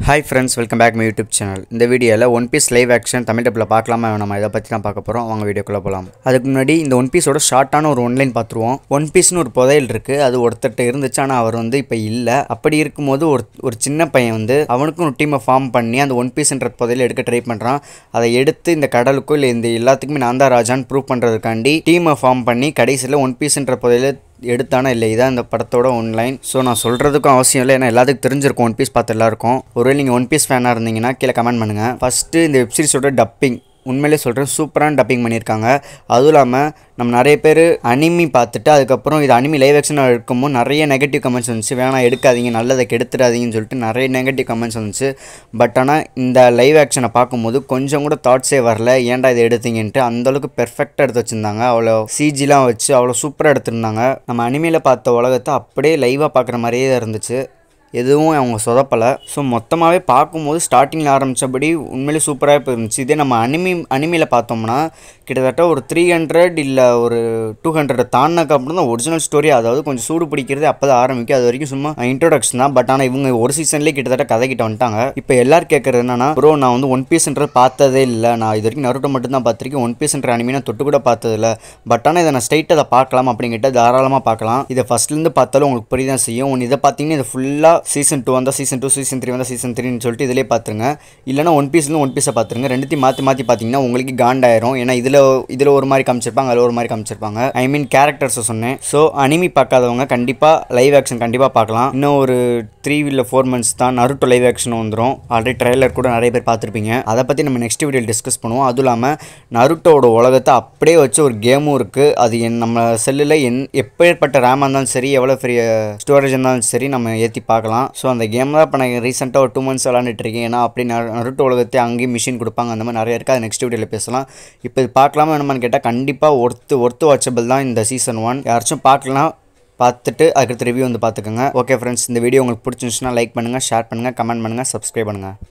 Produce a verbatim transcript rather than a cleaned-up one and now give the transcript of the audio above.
Hi friends, welcome back to my YouTube channel. இந்த வீடியோல One Piece live action Tamil டப்ல பார்க்கலாமா நம்ம இத பத்தி தான் பார்க்க போறோம். வாங்க வீடியோக்குள்ள போலாம். அதுக்கு முன்னாடி இந்த One Piece ஓட ஷார்ட்டான ஒரு ஒன்லைன் பாத்துருவோம். One Piece னு ஒரு புதையல் இருக்கு. அது ஒருத்தட்ட இருந்துச்சு ஆனா அவர் வந்து இப்ப இல்ல. அப்படி இருக்கும்போது ஒரு ஒரு சின்ன பையன் வந்து அவனுக்கு ஒரு டீமை ஃபார்ம் பண்ணி அந்த One Piece என்ற புதையலை எடுக்க ட்ரை பண்றான். அதை எடுத்து இந்த கடலுக்குள்ள இல்ல இந்த எல்லாத்துக்குமே நான் தான் ராஜான்னு ப்ரூவ் பண்றதுக்காண்டி டீமை ஃபார்ம் பண்ணி கடைசில One Piece என்ற புதையலை எடுத்தானா இல்லை இதான் இந்த படத்தோட ஒன்லைன். ஸோ நான் சொல்கிறதுக்கும் அவசியம் இல்லை, ஏன்னா எல்லாத்துக்கும் தெரிஞ்சிருக்கும் ஒன் பீஸ் பார்த்து எல்லாருக்கும். ஒருவேளை நீங்கள் ஒன் பீஸ் ஃபேனாக இருந்தீங்கன்னா கீழே கமெண்ட் பண்ணுங்கள். ஃபஸ்ட்டு இந்த வெப்சீரிஸோட டப்பிங் உண்மையிலே சொல்கிறேன், சூப்பரான டப்பிங் பண்ணியிருக்காங்க. அதுவும் இல்லாமல் நம்ம நிறைய பேர் அனிமி பார்த்துட்டு அதுக்கப்புறம் இது அனிமி லைவ் ஆக்ஷனாக இருக்கும்போது நிறைய நெகட்டிவ் கமெண்ட்ஸ் வந்துச்சு. வேணாம் எடுக்காதீங்க, நல்லதை கெடுத்துடாதீங்கன்னு சொல்லிட்டு நிறைய நெகட்டிவ் கமெண்ட்ஸ் வந்துச்சு. பட் ஆனால் இந்த லைவ் ஆக்ஷனை பார்க்கும்போது கொஞ்சம் கூட தாட்ஸே வரல, ஏன்டா இதை எடுத்தீங்கன்ட்டு. அந்தளவுக்கு பெர்ஃபெக்டாக எடுத்து வச்சுருந்தாங்க. அவ்வளோ சிஜிலாம் வச்சு அவ்வளோ சூப்பராக எடுத்துருந்தாங்க. நம்ம அனிமையில் பார்த்த உலகத்தை அப்படியே லைவாக பார்க்குற மாதிரியே தான் இருந்துச்சு, எதுவும் அவங்க சொதப்பலை. ஸோ மொத்தமாகவே பார்க்கும்போது ஸ்டார்டிங்கில் ஆரம்பித்தபடி உண்மையிலே சூப்பராக இப்போ இருந்துச்சு. இதே நம்ம அனிமி அனிமையில் பார்த்தோம்னா கிட்டத்தட்ட ஒரு த்ரீ ஹண்ட்ரட் இல்லை ஒரு டூ ஹண்ட்ரட் தாண்டினக்கு அப்புறம் தான் ஒரிஜினல் ஸ்டோரி, அதாவது கொஞ்சம் சூடு பிடிக்கிறது அப்போ தான் ஆரம்பிக்கும். அது வரைக்கும் சும்மா இன்ட்ரோடக்ஷன் தான். பட் ஆனால் இவங்க ஒரு சீசன்லேயே கிட்டத்தட்ட கதை கிட்ட வந்துட்டாங்க. இப்போ எல்லாரும் கேட்குறது என்னன்னா, ப்ரோ நான் வந்து ஒன் பீஸ்ன்றது பார்த்ததே இல்லை, நான் இது வரைக்கும் நருட்டோ மட்டும் தான் பார்த்துருக்கேன், ஒன் பீஸ்ன்ற அனிமி நான் தொட்டு கூட பார்த்ததில்லை. பட் ஆனால் இதை நான் ஸ்ட்ரைட்டாக அதை பார்க்கலாம் அப்படிங்கிட்ட தாராளமாக பார்க்கலாம். இதை ஃபஸ்ட்லேருந்து பார்த்தாலும் உங்களுக்கு புரிய தான் செய்யும். ஒன்று இதை பார்த்தீங்கன்னா இது ஃபுல்லாக சீசன் டூ வந்தால் சீசன் டூ, சீசன் த்ரீ வந்தால் சீசன் த்ரீன்னு சொல்லிட்டு இதிலே பார்த்துருங்க. இல்லைனா ஒன் பீஸ்லேருந்து ஒன் பீஸை பார்த்துருங்க. ரெண்டுத்தையும் மாற்றி மாற்றி பார்த்தீங்கன்னா உங்களுக்கு காண்டாயிரும். ஏன்னா இதில் இதில் ஒரு மாதிரி காமிச்சிருப்பாங்க, அதில் ஒரு மாதிரி காமிச்சிருப்பாங்க. ஐ மீன் கேரக்டர்ஸை சொன்னேன். ஸோ அனிமி பார்க்காதவங்க கண்டிப்பாக லைவ் ஆக்ஷன் கண்டிப்பாக பார்க்கலாம். இன்னும் ஒரு த்ரீ இல்லை ஃபோர் மந்த்ஸ் தான் நருட்டோ லைவ் ஆக்ஷன் வந்துடும். ஆல்ரெடி ட்ரெய்லர் கூட நிறைய பேர் பார்த்துருப்பீங்க. அதை பற்றி நம்ம நெக்ஸ்ட் வீடியோவில் டிஸ்கஸ் பண்ணுவோம். அதுவும் இல்லாமல் நருட்டோட உலகத்தை அப்படியே வச்சு ஒரு கேமும் இருக்குது. அது என் நம்ம செல்லில் என் எப்பேற்பட்ட ரேமாக இருந்தாலும் சரி, எவ்வளோ பெரிய ஸ்டோரேஜ் இருந்தாலும் சரி நம்ம ஏற்றி பார்க்கலாம். ஸோ அந்த கேம் தான் இப்போ நான் ரீசெண்டாக ஒரு டூ மந்த்ஸ் விளாண்டுட்டு இருக்கேன். ஏன்னா அப்படி நருட்டோ உலகத்தை அங்கேயும் மிஷின் கொடுப்பாங்க, அந்த மாதிரி நிறைய இருக்குது. அது நெக்ஸ்ட் வீடியோவில் பேசலாம். இப்போ இது பார்க்கலாமா வேணுமான்னு கேட்டால் கண்டிப்பாக ஒர்த்து ஒர்த்து வாட்சபிள் தான் இந்த சீசன் ஒன். யாராச்சும் பார்க்கலாம், பார்த்துட்டு அதுக்கடுத்து ரிவ்யூ வந்து பார்த்துக்கோங்க. ஓகே ஃப்ரெண்ட்ஸ், இந்த வீடியோ உங்களுக்கு பிடிச்சிருந்துச்சுன்னா லைக் பண்ணுங்கள், ஷேர் பண்ணுங்கள், கமெண்ட் பண்ணுங்கள், சப்ஸ்கிரைப் பண்ணுங்கள்.